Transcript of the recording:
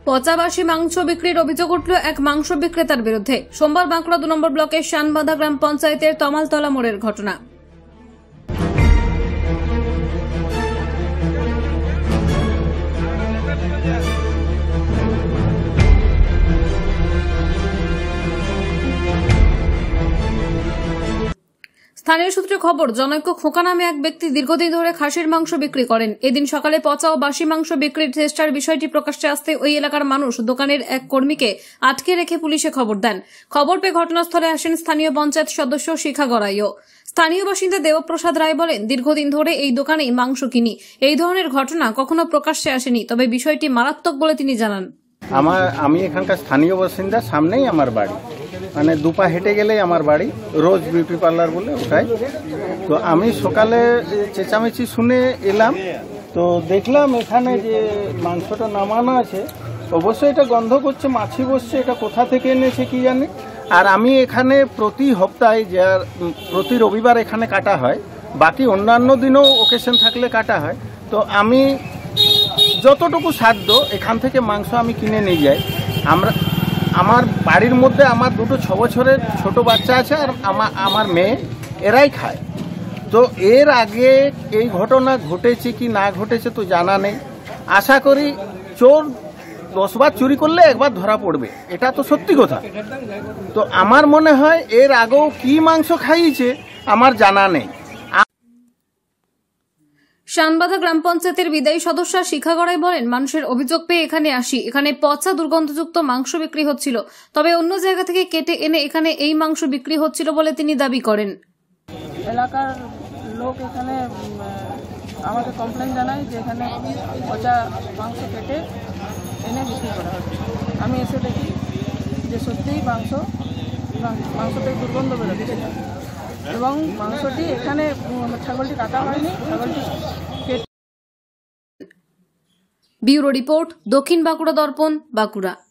পচাবাসী মাংস বিক্রির অভিযোগ উঠল এক মাংস বিক্রেতার বিরুদ্ধে। সোমবার বাঁকুড়া 2 নম্বর ব্লকের শানবাঁধা গ্রাম পঞ্চায়েতের তমালতলা মোড়ের ঘটনা। স্থানীয় সূত্রে খবর, জনৈক খোকা নামে এক ব্যক্তি দীর্ঘদিন ধরে খাসির মাংস বিক্রি করেন। এদিন সকালে পচা ও বাসি মাংস বিক্রির চেষ্টার বিষয়টি প্রকাশ্যে আসতে ওই এলাকার মানুষ দোকানের এক কর্মীকে আটকে রেখে পুলিশে খবর দেন। খবর পেয়ে ঘটনাস্থলে আসেন স্থানীয় পঞ্চায়েত সদস্য শিখা গড়াইও। স্থানীয় বাসিন্দা দেবপ্রসাদ রায় বলেন, দীর্ঘদিন ধরে এই দোকানেই মাংস কিনি। এই ধরনের ঘটনা কখনো প্রকাশ্যে আসেনি, তবে বিষয়টি মারাত্মক বলে তিনি জানান। আমি এখানকার স্থানীয় বাসিন্দা, সামনেই আমার বাড়ি, মানে দুপা হেঁটে গেলেই আমার বাড়ি, রোজ বিউটি পার্লার বলে ওটাই। তো আমি সকালে চেঁচামেচি শুনে এলাম, তো দেখলাম এখানে যে মাংসটা নামানো আছে, অবশ্যই এটা গন্ধ করছে, মাছি বসছে, এটা কোথা থেকে এনেছে কি জানি। আর আমি এখানে প্রতি সপ্তাহে প্রতি রবিবার এখানে কাটা হয়, বাকি অন্যান্য দিনও ওকেশন থাকলে কাটা হয়। তো আমি যতটুকু সাধ্য এখান থেকে মাংস আমি কিনে নিয়ে যাই। আমার বাড়ির মধ্যে আমার 2 6 বছরের ছোট বাচ্চা আছে, আর আমার মেয়ে, এরাই খায়। তো এর আগে এই ঘটনা ঘটেছে কি না ঘটেছে তো জানা নেই। আশা করি চোর 10 বার চুরি করলে একবার ধরা পড়বে, এটা তো সত্যি কথা। তো আমার মনে হয় এর আগেও কি মাংস খাইয়েছে আমার জানা নেই। শানবাঁধা গ্রাম পঞ্চায়েতের বিদায়ী সদস্য শিখা গড়াই বলেন, মানুষের অভিযোগ পেয়ে এখানে আসি। এখানে পচা দুর্গন্ধযুক্ত মাংস বিক্রি হচ্ছিল, তবে অন্য জায়গা থেকে কেটে এনে এখানে এই মাংস বিক্রি হচ্ছিল বলে তিনি দাবি করেন। এলাকার লোক এখানে আমাকে কমপ্লেন জানায় যে এখানে পচা মাংস কেটে এনে বিক্রি করা হচ্ছে। আমি এসে দেখি যে সত্যিই মাংসতে দুর্গন্ধ বেরোচ্ছে, এবং মাংসটি এখানে ছাগলটি কাটা হয়নি, ছাগলটি ব্যুরো রিপোর্ট, দক্ষিণ বাঁকুড়া দর্পণ, বাঁকুড়া।